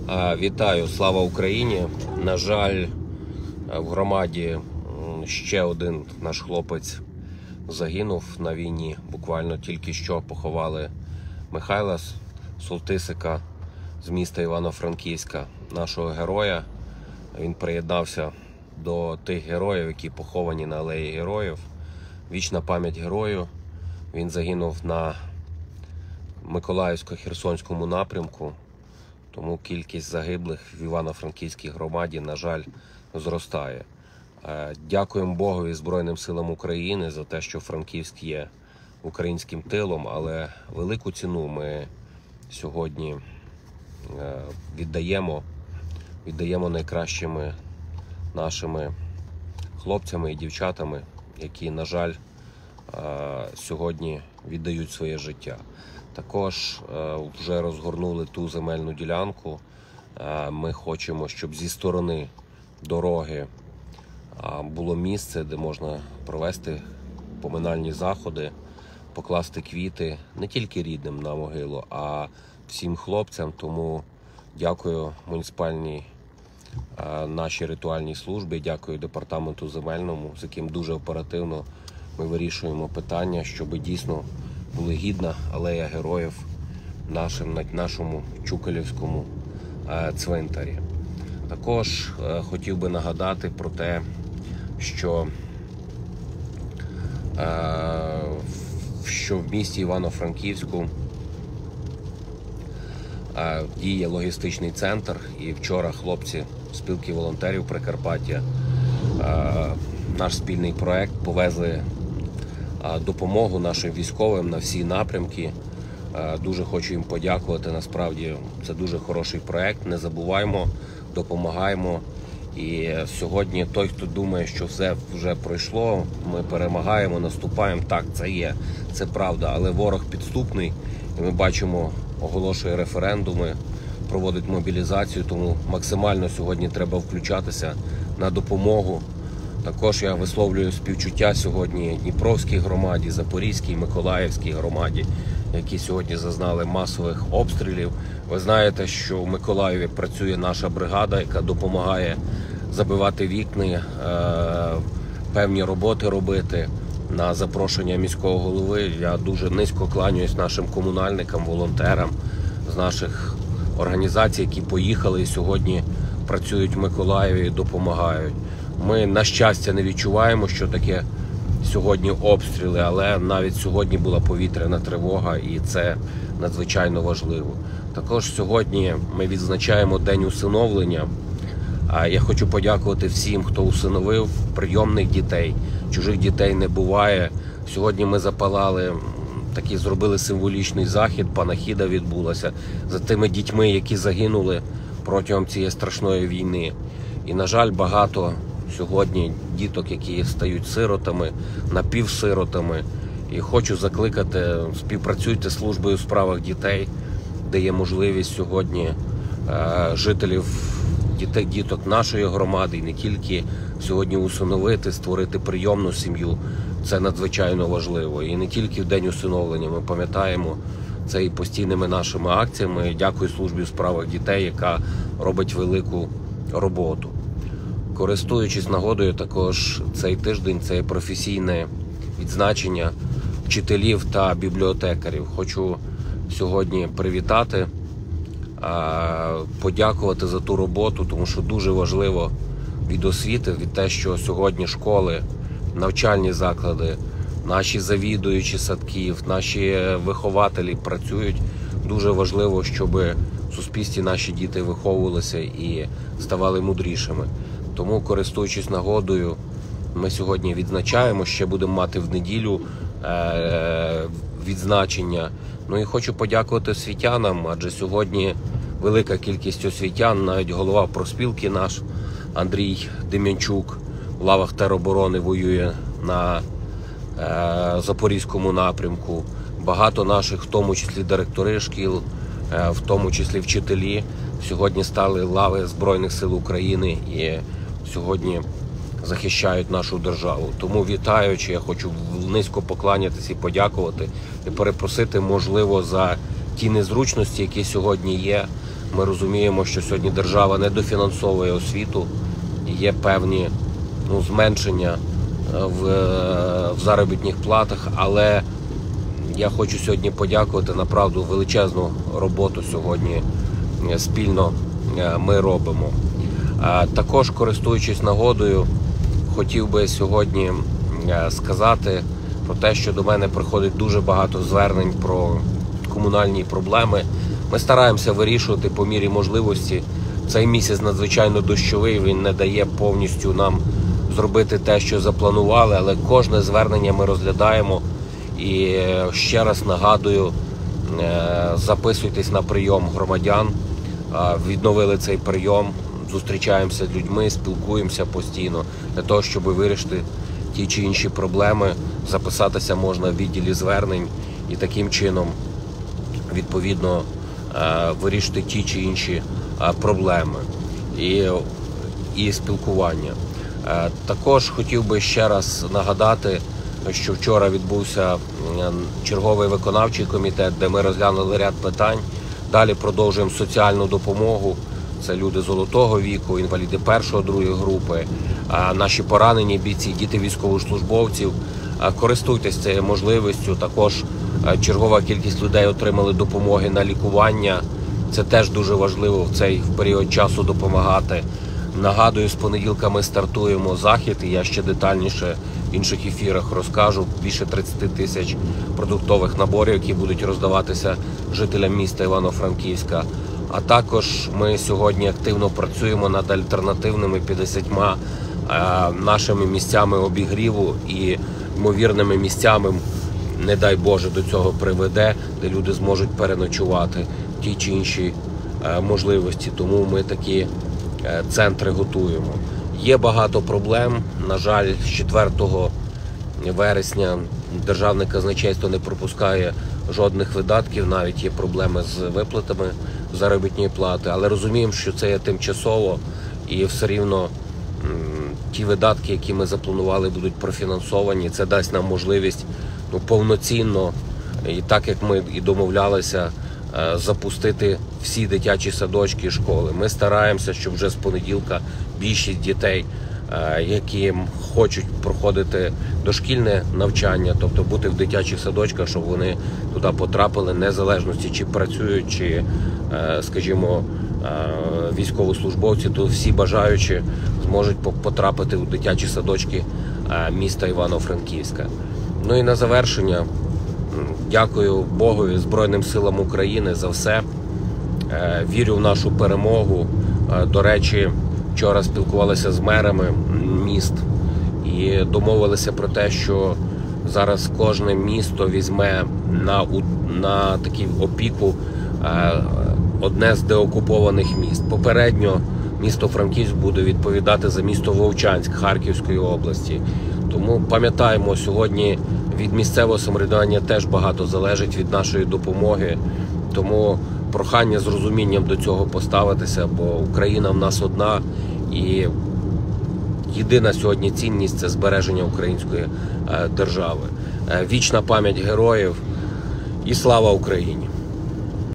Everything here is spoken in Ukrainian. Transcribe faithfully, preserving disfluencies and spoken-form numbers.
Вітаю, слава Україні! На жаль, в громаді ще один наш хлопець загинув на війні. Буквально тільки що поховали Михайла Солтисика з міста Івано-Франківська, нашого героя. Він приєднався до тих героїв, які поховані на Алеї Героїв. Вічна пам'ять герою. Він загинув на Миколаївсько-Херсонському напрямку. Тому кількість загиблих в Івано-Франківській громаді, на жаль, зростає. Дякуємо Богові, Збройним силам України за те, що Франківськ є українським тилом, але велику ціну ми сьогодні віддаємо, віддаємо найкращими нашими хлопцями і дівчатами, які, на жаль, сьогодні віддають своє життя. Також вже розгорнули ту земельну ділянку. Ми хочемо, щоб зі сторони дороги було місце, де можна провести поминальні заходи, покласти квіти не тільки рідним на могилу, а всім хлопцям. Тому дякую муніципальній нашій ритуальній службі, дякую департаменту земельному, з яким дуже оперативно ми вирішуємо питання, щоб дійсно була гідна алея героїв нашим, на нашому Чуколівському цвинтарі. Також хотів би нагадати про те, що, що в місті Івано-Франківську діє логістичний центр, і вчора хлопці спілки волонтерів Прикарпаття, наш спільний проект, повезли допомогу нашим військовим на всі напрямки. Дуже хочу їм подякувати. Насправді це дуже хороший проект. Не забуваємо, допомагаємо. І сьогодні той, хто думає, що все вже пройшло, ми перемагаємо, наступаємо. Так, це є, це правда. Але ворог підступний. І ми бачимо, оголошує референдуми, проводить мобілізацію. Тому максимально сьогодні треба включатися на допомогу. Також я висловлюю співчуття сьогодні Дніпровській громаді, Запорізькій, Миколаївській громаді, які сьогодні зазнали масових обстрілів. Ви знаєте, що в Миколаєві працює наша бригада, яка допомагає забивати вікна, певні роботи робити. На запрошення міського голови я дуже низько кланяюсь нашим комунальникам, волонтерам з наших організацій, які поїхали і сьогодні працюють в Миколаєві і допомагають. Ми, на щастя, не відчуваємо, що таке сьогодні обстріли, але навіть сьогодні була повітряна тривога, і це надзвичайно важливо. Також сьогодні ми відзначаємо День усиновлення. Я хочу подякувати всім, хто усиновив прийомних дітей. Чужих дітей не буває. Сьогодні ми запалали, такий зробили символічний захід, панахіда відбулася за тими дітьми, які загинули протягом цієї страшної війни. І, на жаль, багато сьогодні діток, які стають сиротами, напівсиротами. І хочу закликати, співпрацюйте з службою у справах дітей, де є можливість сьогодні е, жителів, дітей, діток нашої громади, і не тільки, сьогодні усиновити, створити прийомну сім'ю. Це надзвичайно важливо. І не тільки в день усиновлення, ми пам'ятаємо це і постійними нашими акціями. Дякую службі у справах дітей, яка робить велику роботу. Користуючись нагодою, також цей тиждень – це професійне відзначення вчителів та бібліотекарів. Хочу сьогодні привітати, подякувати за ту роботу, тому що дуже важливо від освіти, від те, що сьогодні школи, навчальні заклади, наші завідуючі садків, наші вихователі працюють. Дуже важливо, щоб в суспільстві наші діти виховувалися і ставали мудрішими. Тому, користуючись нагодою, ми сьогодні відзначаємо, ще будемо мати в неділю відзначення. Ну і хочу подякувати освітянам, адже сьогодні велика кількість освітян, навіть голова профспілки наш Андрій Дем'янчук в лавах тероборони воює на Запорізькому напрямку. Багато наших, в тому числі директори шкіл, в тому числі вчителі, сьогодні стали лави Збройних сил України і сьогодні захищають нашу державу. Тому, вітаючи, я хочу низько поклонятися і подякувати, і перепросити, можливо, за ті незручності, які сьогодні є. Ми розуміємо, що сьогодні держава не дофінансовує освіту, і є певні ну, зменшення в, в заробітних платах, але я хочу сьогодні подякувати, направду, величезну роботу сьогодні спільно ми робимо. Також, користуючись нагодою, хотів би сьогодні сказати про те, що до мене приходить дуже багато звернень про комунальні проблеми. Ми стараємося вирішувати по мірі можливості. Цей місяць надзвичайно дощовий, він не дає повністю нам зробити те, що запланували, але кожне звернення ми розглядаємо. І ще раз нагадую, записуйтесь на прийом громадян, відновили цей прийом, зустрічаємося з людьми, спілкуємося постійно для того, щоб вирішити ті чи інші проблеми. Записатися можна в відділі звернень і таким чином, відповідно, вирішити ті чи інші проблеми і, і спілкування. Також хотів би ще раз нагадати, що вчора відбувся черговий виконавчий комітет, де ми розглянули ряд питань. Далі продовжуємо соціальну допомогу. Це люди золотого віку, інваліди першої, другої групи, наші поранені бійці, діти військовослужбовців. Користуйтесь цією можливістю. Також чергова кількість людей отримали допомоги на лікування. Це теж дуже важливо в цей період часу допомагати. Нагадую, з понеділка ми стартуємо захід, і я ще детальніше в інших ефірах розкажу. Більше тридцять тисяч продуктових наборів, які будуть роздаватися жителям міста Івано-Франківська. А також ми сьогодні активно працюємо над альтернативними п'ятдесятьма нашими місцями обігріву і ймовірними місцями, не дай Боже, до цього приведе, де люди зможуть переночувати ті чи інші можливості. Тому ми такі центри готуємо. Є багато проблем. На жаль, з четвертого вересня Державне казначейство не пропускає жодних видатків, навіть є проблеми з виплатами заробітної плати, але розуміємо, що це є тимчасово і все рівно ті видатки, які ми запланували, будуть профінансовані. Це дасть нам можливість ну, повноцінно, і так як ми і домовлялися, запустити всі дитячі садочки і школи. Ми стараємося, щоб вже з понеділка більшість дітей, які хочуть проходити дошкільне навчання, тобто бути в дитячих садочках, щоб вони туди потрапили, незалежності чи працюють, чи, скажімо, військовослужбовці, то всі бажаючі зможуть потрапити у дитячі садочки міста Івано-Франківська. Ну і на завершення, дякую Богові, Збройним силам України за все. Вірю в нашу перемогу. До речі, вчора спілкувалися з мерами міст і домовилися про те, що зараз кожне місто візьме на, на таку опіку одне з деокупованих міст. Попередньо місто Франківськ буде відповідати за місто Вовчанськ Харківської області. Тому пам'ятаємо, сьогодні від місцевого самоврядування теж багато залежить від нашої допомоги. Тому прохання з розумінням до цього поставитися, бо Україна в нас одна і єдина сьогодні цінність – це збереження української держави. Вічна пам'ять героїв і слава Україні!